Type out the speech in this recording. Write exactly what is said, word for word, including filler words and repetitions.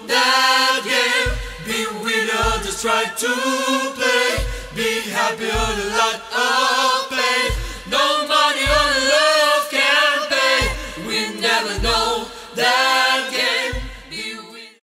that game. Be a winner, just try to play. Be happy, earn a lot of